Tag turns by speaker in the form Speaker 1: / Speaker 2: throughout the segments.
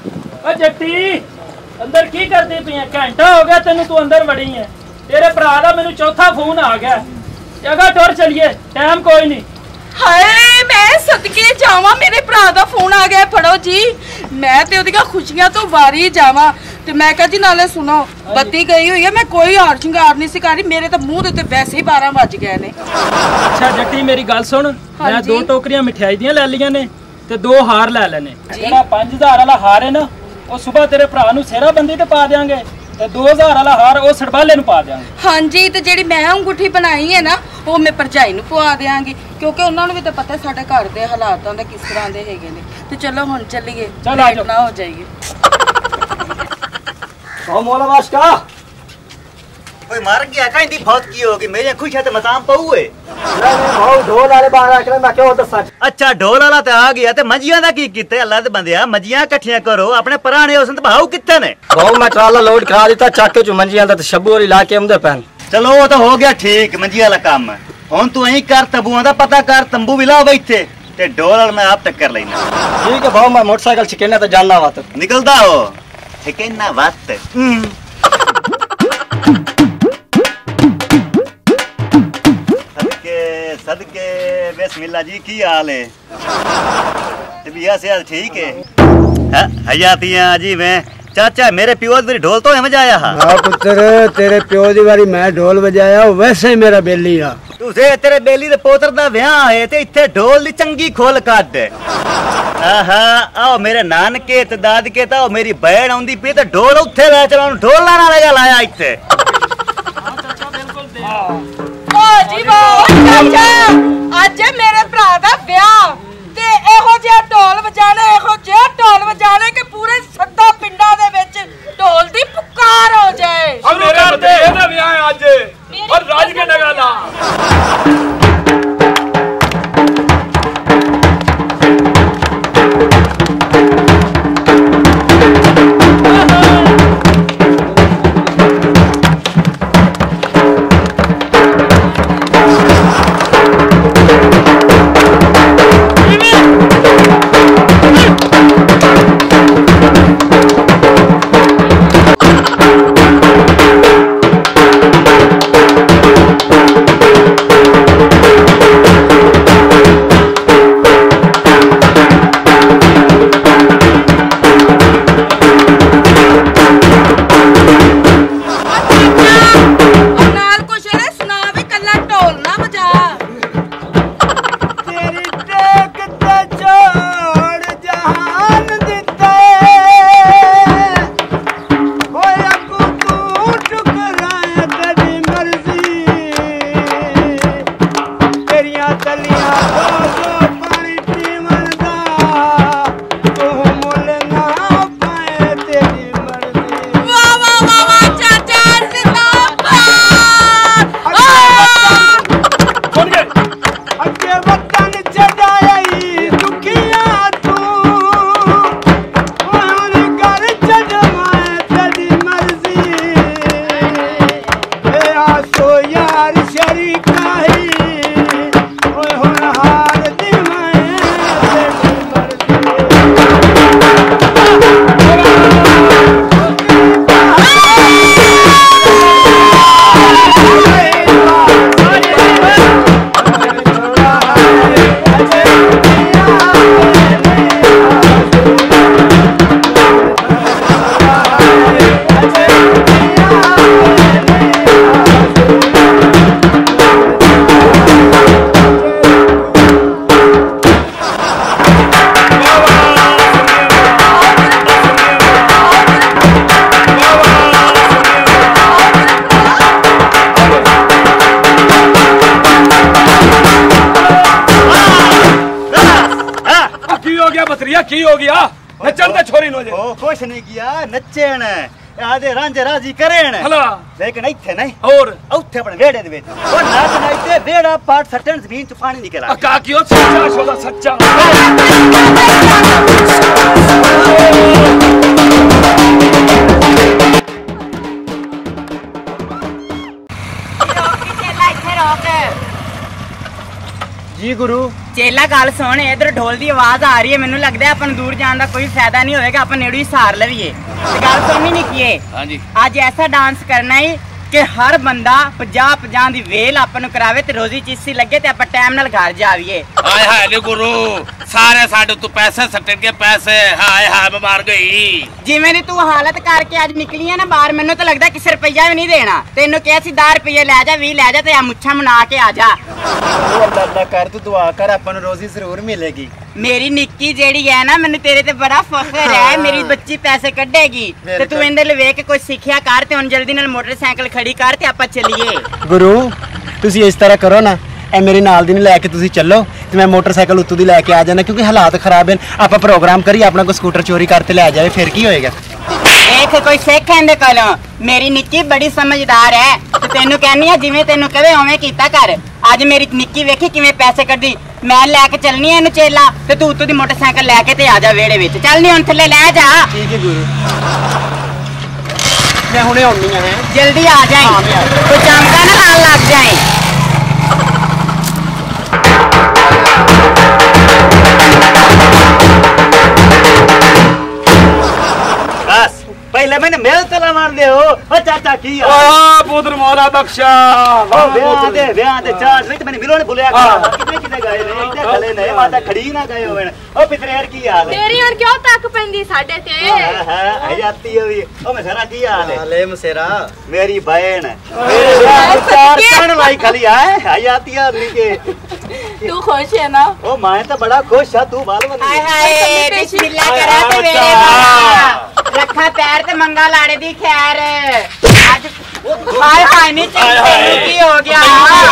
Speaker 1: जट्टी अंदर की करती पई है? घंटा हो गया तेन तू अंदर वड़ी है। तेरे भरा दा मैनू चौथा फोन आ गया। जगह टुर चलिए, टाइम कोई नहीं।
Speaker 2: हाय मैं सदके जावा, मेरे भरा दा फोन आ गया। फड़ो जी, मैं ते ओदियां खुशियां तो वारी जावा। ते मैं कहा जी नाले सुनो, बत्ती गई हुई है, मैं कोई हार श्रृंगार नहीं सी करी। मेरे तो मुंह दे वैसे ही 12 बज गए ने।
Speaker 1: अच्छा जट्टी मेरी गल सुन, मैं 2 टोकरियां मिठाई दियां ले लियां ने ते 2 हार ले लेने। जेड़ा 5000 वाला हार है ना, वो सुबह तेरे भरा नू सेरा बंदी ते पा देंगे ते 2000 वाला हार वो सड़बाले नू पा देंगे। हाँ जी, ते जेड़ी मैं अंगूठी बनाई है ना, वो मैं भरजाई नू पवा देंगी, क्योंकि उन्होंने भी तो पता है साडे घर दे हालातां दा किस तरह दे हैगे ने। ते चलो हुण चलिए, लेट ना हो जाइए।
Speaker 3: ओ मौला बादशाह
Speaker 4: कोई मर गया कहीं दी फौत की होगी? मेरे खुश है तो मताम पऊए।
Speaker 3: भाऊ ढोल वाले बाहर आके मैं क्यों दसा।
Speaker 4: अच्छा ढोल वाला ते आ गया ते मजियां दा की कीते? अल्लाह दे बंदिया मजियां इकट्ठियां करो, अपने पुराने उसन ते भाऊ कित्थे ने?
Speaker 3: भाऊ मैं ट्राला लोड करा दिता चाके चो मंजियां दा ते शब्बू और इलाके आंदे पैन।
Speaker 4: चलो वो तो हो गया ठीक, मंजिया वाला काम है। हुन तू यहीं कर, तंबूआं दा पता कर, तंबू भी ला बैठे ते ढोल मैं आप तक कर लेना।
Speaker 3: ठीक है भाऊ, मैं मोटरसाइकिल छिकेना ते जाना वत
Speaker 4: निकलदा हो छिकेना वत। सदके बिस्मिल्लाह जी, की हाल है? तबीयत सेहत ठीक है? हयातियां जी मैं चाचा मेरे प्यो दी ढोल तो बजाया हा।
Speaker 5: हां पुत्र, तेरे प्यो दी बारी मैं ढोल बजाया, वैसे ही मेरा बेली आ।
Speaker 4: तुसे तेरे बेली दे पोतर दा ब्याह है ते इत्थे ढोल दी चंगी खोल कड। आहा आओ मेरे नानके ते दादके ता मेरी बहन आउंदी पई ते ढोल उत्थे लै चला, ढोल लाना लगा लाया इत्थे। हां चाचा बिल्कुल दे।
Speaker 2: ओ जी वाह चाचा, आज मेरे भरा दा ब्याह ते एहो जिहा ढोल बजाने, एहो जिहा ढोल बजाने कि पूरे सद्दा पिंडां दे विच ढोल दी पुकार हो जाए।
Speaker 1: अब मेरे भतीजे दा ब्याह है आज और राज के नगाला।
Speaker 6: की हो गया? नचन ते छोरी नो जे
Speaker 4: ओ कुछ नहीं किया, नचन आदे रांझे राजी करेन
Speaker 6: हला,
Speaker 4: लेकिन इथे नहीं
Speaker 6: और
Speaker 4: उथे अपने वेड़े दे विच ओ नाच नाचते वेड़ा पाट सटन जमीन च पानी निकला
Speaker 6: का कियो सच्चा शोदा सच्चा
Speaker 4: जी गुरु
Speaker 7: चेला गल सुन, इधर ढोल की आवाज आ रही है, मैनू लगता है अपन दूर जाने का कोई फायदा नहीं होगा, अपन नेड़ू ही सार लवीए। गल सुननी निकीए, अज ऐसा डांस करना है कि हर बंदा 50-50 दी वेल अपन करावे ते रोजी चीसी लगे ते अपन टाइम नाल घर जावीए।
Speaker 8: हाय हाय नी गुरु, सारे साडे तू पैसे सट्टे के पैसे, हाय हाय मैं मार गई।
Speaker 7: जिवें दी तू हालत करके अज निकली है ना बाहर, मैनू तो लगदा किसी रुपया भी नहीं देना। तेनू कहा सी 10 रुपये लै जा, 20 लै जा ते आ मुच्छा मना के आ जा।
Speaker 5: अल्लाह कर, तू दुआ कर, अपन रोजी जरूर मिलेगी।
Speaker 7: मेरी निक्की जेड़ी है ना, मैनू तेरे ते बड़ा फखर है, मेरी बच्ची पैसे कढेगी ते तू इंदे ले वेख के कोई सिक्ख्या कर ते हुन जल्दी नाल मोटरसाइकिल खड़ी कर ते आपां चलीए।
Speaker 5: गुरु तुसी इस तरह करो ना, ए मेरी नाल दी लैके तुसी चलो ते मैं मोटरसाइकिल उत्तों दी लैके आ जाना, क्योंकि हालात खराब हैं। आपां प्रोग्राम करिए, अपना कोई स्कूटर चोरी करते ले जाए, फिर की होएगा।
Speaker 7: देख कोई सिख इंदे कोलों, मेरी निक्की बड़ी समझदार है ते तेनू कहनी है जिवें तेनू कहे उवें कीता कर। अज मेरी निक्की वेखी किवें पैसे कड्डी, मैं लैके चलनी है इनू चेला ते तू उत्तों दी मोटरसाइकिल लैके ते आ जा वेड़े विच। चल नी हुन थल्ले लै जा।
Speaker 5: ठीक है गुरु, मैं हुणे आउनी है,
Speaker 7: जल्दी आ जाए, कोई चमका ना नाल लग जाए।
Speaker 4: बस पहले मैंने मेल चला मार दे हो। ओ चाचा की
Speaker 6: आ पुत्र मोरा बख्शा,
Speaker 4: ओ ब्याह दे चार नहीं तो मैंने मिलो ने भुलिया कितने कितने गए ने, इतने खले ने माता खड़ी ना गए होवे। ओ पितरेर की हाल है
Speaker 9: तेरी और क्यों तक पेंदी साडे ते?
Speaker 4: हां आती होवी। ओ मसेरा की हाल है?
Speaker 5: हाले मसेरा
Speaker 4: मेरी बहन मेरे ब्याह दे चार कण लाई खली है आती है अपनी के।
Speaker 2: तू खुश है ना?
Speaker 4: ओ मैं तो बड़ा खुश है, तू बाल बन।
Speaker 7: हाय हाय बिस्मिल्लाह करा ते मेरे बाबा, रखा पैर ते मंगा लाड़े दी खैर। आज हाय हाय नी की हो गया?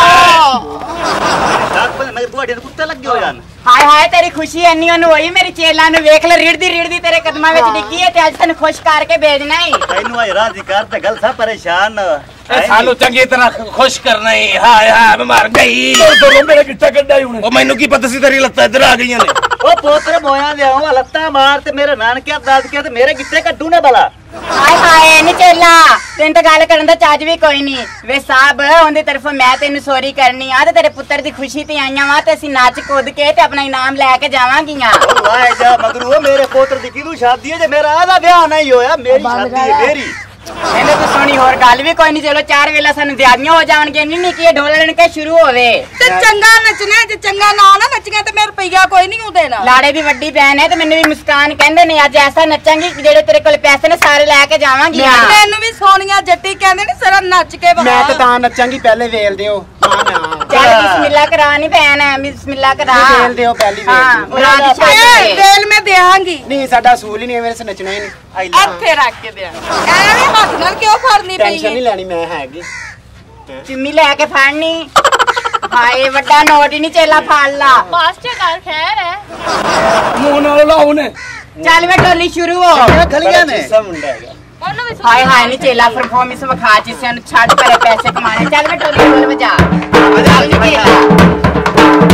Speaker 4: मेरे बुआ दे कुत्ते लग गए हो यार।
Speaker 7: हाय हाय तेरी खुशी इन्नी ओनू होई, मेरी चेला नु वेख ले रिड़दी तेरे कदमां विच डिग्गी है ते अज तैनू खुश करके भेजना ही।
Speaker 4: तैनू आज राजी कर ते गल सा परेशान
Speaker 8: सानू चंगी तरह खुश करना ही। हाय हाय मैं मार गई।
Speaker 6: तो मेरे गिट्टा कड्डा ही हुणे।
Speaker 8: ओ मैनू की पता सी तेरी लत्तां इधर आ गईयां ने।
Speaker 4: ओ पोत्र मोया दे आओ लत्ता मार ते मेरे नानके दादके ते मेरे गिट्टे कड्डू ने भला।
Speaker 7: हाय हाय नी चेला, तेन तो गल करन दा चज भी कोई नहीं। वे साहब उनदी तरफों मैं तेनू सॉरी करनी आ ते तेरे पुत्तर दी खुशी ते आईयां वा ते ਅਸੀਂ नच कूद के ते अपना इनाम लेके जावांगीਆਂ।
Speaker 4: ओ वाह जा मगरू मेरे पोत्र दी किदू शादी है जे मेरा आधा ब्याह नहीं होया, मेरी शादी है मेरी।
Speaker 7: ਇਹਨੇ ਤਾਂ ਸੁਣੀ ਹੋਰ ਗੱਲ ਵੀ ਕੋਈ ਨਹੀਂ। ਚਲੋ 4 ਵੇਲਾ ਸਾਨੂੰ ਦਿਹਾੜੀਆਂ ਹੋ ਜਾਣਗੀਆਂ, ਨਹੀਂ ਕੀ ਢੋਲਣ ਕੇ ਸ਼ੁਰੂ ਹੋਵੇ
Speaker 2: ਤੇ ਚੰਗਾ ਨੱਚਣਾ, ਜੇ ਚੰਗਾ ਨਾ ਨੱਚੀਆਂ ਤੇ ਮੈਂ ਰੁਪਈਆ ਕੋਈ ਨਹੀਂ ਦੇਣਾ।
Speaker 7: ਲਾੜੇ ਦੀ ਵੱਡੀ ਭੈਣ ਹੈ ਤੇ ਮੈਨੂੰ ਵੀ ਮੁਸਕਾਨ ਕਹਿੰਦੇ ਨੇ ਅੱਜ ਐਸਾ ਨੱਚਾਂਗੀ ਕਿ ਜਿਹੜੇ ਤੇਰੇ ਕੋਲ ਪੈਸੇ ਨੇ ਸਾਰੇ ਲੈ ਕੇ ਜਾਵਾਂਗੀ।
Speaker 2: ਮੈਨੂੰ ਵੀ ਸੋਨੀਆ ਜੱਟੀ ਕਹਿੰਦੇ ਨੇ ਸਾਰਾ ਨੱਚ ਕੇ
Speaker 5: ਮੈਂ ਤਾਂ ਤਾਂ ਨੱਚਾਂਗੀ, ਪਹਿਲੇ ਵੇਲ ਦਿਓ।
Speaker 7: ਚੱਲ ਬਿਸਮਿਲ੍ਲਾ ਕਰਾ ਨੀ ਭੈਣ, ਬਿਸਮਿਲ੍ਲਾ ਕਰਾ।
Speaker 5: ਵੇਲ ਦਿਓ ਪਹਿਲੀ ਵੇਲ।
Speaker 7: ਹਾਂ ਬਰਾਤ ਦੀ ਸ਼ਾਦੀ
Speaker 2: ਵੇਲ ਮੈਂ ਦੇਵਾਂਗੀ।
Speaker 5: ਨਹੀਂ ਸਾਡਾ ਅਸੂਲ ਹੀ ਨਹੀਂ, ਮੇਰੇ ਸੇ ਨੱਚਣਾ ਹੀ ਨਹੀਂ।
Speaker 2: ਇੱਥੇ ਰੱਖ ਕੇ ਦੇ ਐਵੇਂ ਹੱਥ ਨਾਲ ਕਿਉਂ ਫੜਨੀ ਪਈ?
Speaker 5: ਟੈਨਸ਼ਨ ਨਹੀਂ ਲੈਣੀ, ਮੈਂ ਹੈਗੀ।
Speaker 7: ਚੁੰਮੀ ਲੈ ਕੇ ਫੜਨੀ। ਹਾਏ ਵੱਡਾ ਨੋਟ ਹੀ ਨਹੀਂ ਚੇਲਾ ਫੜ ਲਾ।
Speaker 9: ਬਸ ਚ ਗੱਲ ਖੈਰ ਹੈ।
Speaker 6: ਮੂੰਹ ਨਾਲ ਲਾਓ ਨੇ।
Speaker 7: ਚੱਲ ਵੇ ਟੋਲੀ ਸ਼ੁਰੂ ਹੋ।
Speaker 4: खलिया ने
Speaker 5: ਸਭ ਮੁੰਡਾ ਹੈਗਾ।
Speaker 9: ਉਹਨੂੰ ਵੀ
Speaker 7: ਹਾਏ ਹਾਏ ਨੀ ਚੇਲਾ ਪਰਫਾਰਮੈਂਸ ਵਿਖਾ ਚੀਸਿਆਂ ਨੂੰ ਛੱਡ ਪਰੇ ਪੈਸੇ ਕਮਾਣੇ। ਚੱਲ ਵੇ ਟੋਲੀ ਢੋਲ ਵਜਾ। ਚੱਲ ਨੀ ਚੇਲਾ।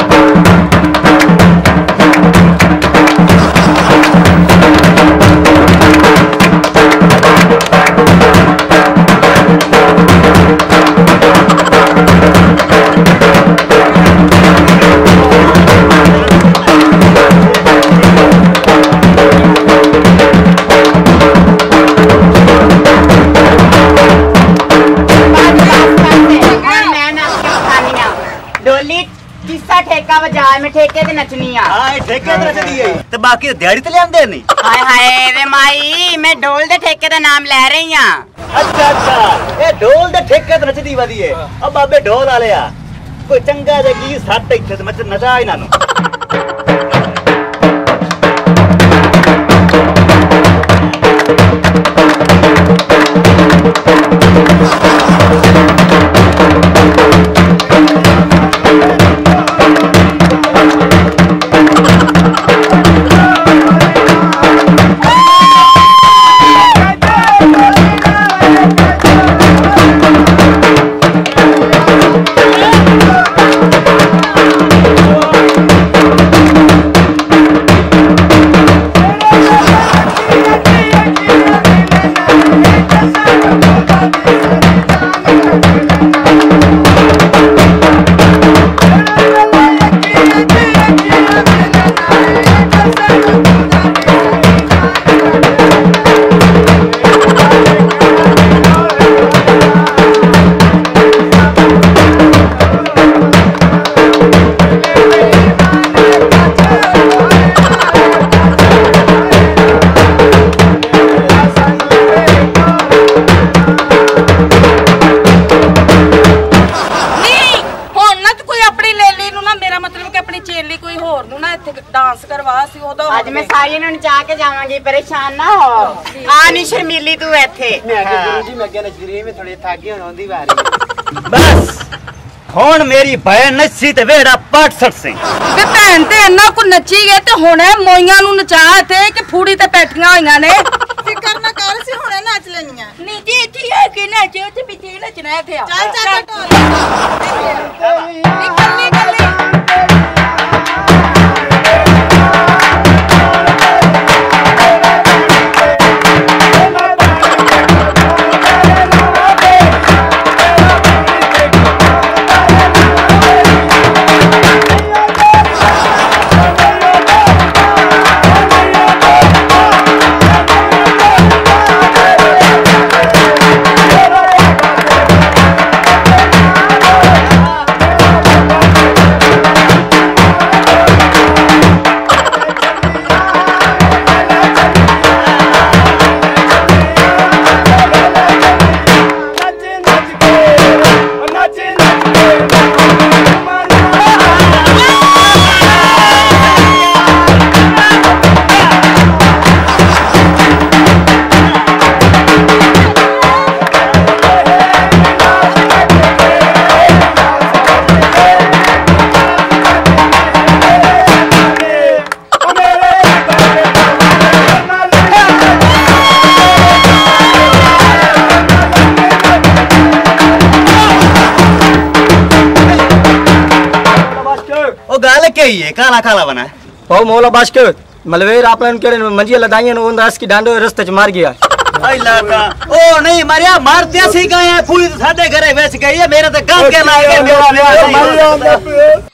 Speaker 7: में ठेके ते नचनी आ।
Speaker 4: हां ठेके ते नचदी है ते बाकी दिहाड़ी ते लेंदे नहीं।
Speaker 7: हाय हाय वे माई मैं ढोल दे ठेके दा नाम ले रही हां।
Speaker 4: अच्छा अच्छा ए ढोल दे ठेके ते नचदी वदी है। अब बाबे ढोल वाले आ कोई चंगा जे की सट इथे ते मच नचा इना नु।
Speaker 7: नचा के जावांगी, परेशान ना हो। आ नी शर्मीली तू इत्थे।
Speaker 5: मैं आगे गुरु जी मैं अगे नचदी रही, मैं थोड़ी थक गई हुण ओंदी वारी।
Speaker 4: बस हुण मेरी भैन नची ते वेड़ा पट सट से
Speaker 2: ते भैन ते इन्ना को नची गए ते हुणे मोइयां नु नचा थे कि फूड़ी ते बैठियां होईयां ने।
Speaker 10: फिकर ना कर सी हुणे नच लेनियां।
Speaker 2: नी जी इत्थे है कि नचे ते पिछे नचना है थे।
Speaker 10: चल चल ढोल
Speaker 2: निकल निकल।
Speaker 4: काला काला बना
Speaker 3: ओ मौला बाशके मलवेर आपने केड़े मंजिया लदाइयां नो रस की डांडो रस्ते च मार गया।
Speaker 4: आई लाका ओ नहीं मरिया मारते सी गए हैं, पूरी साडे घरे बेच गई है, मेरे ते गल के लाए गए।